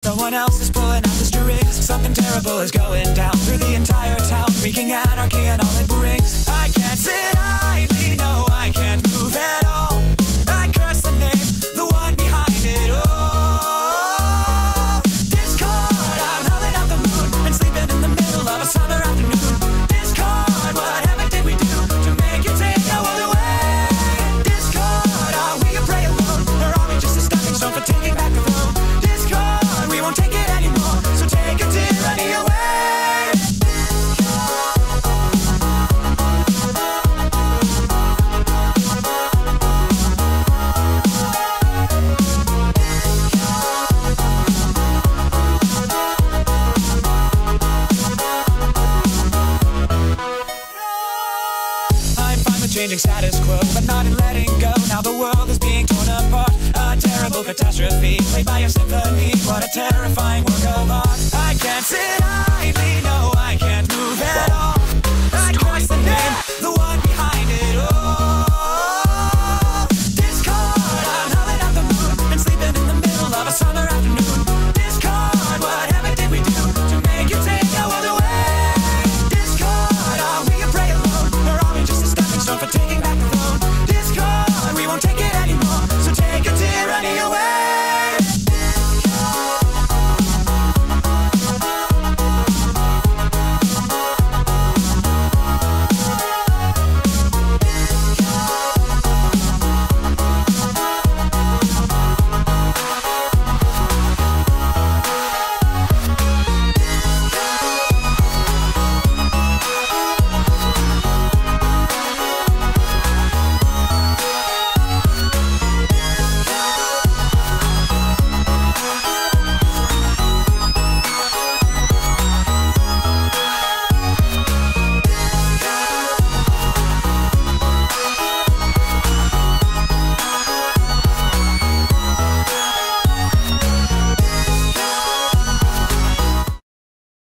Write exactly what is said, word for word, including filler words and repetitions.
No one else is pulling out the strings. Something terrible is going down through the entire town, wreaking anarchy and all it brings. I can't sit idly, no, I can't move at all. I curse the name, the one behind it all. Discord, I'm howling out the moon and sleeping in the middle of a summer afternoon. Discord, whatever did we do to make you take our world away? Discord, are we a prey alone, or are we just a stepping stone for taking back the throne? Discord, we won't take it anymore, so take a tyranny away. Changing status quo, but not in letting go. Now the world is being torn apart. A terrible catastrophe played by a symphony. What a terrible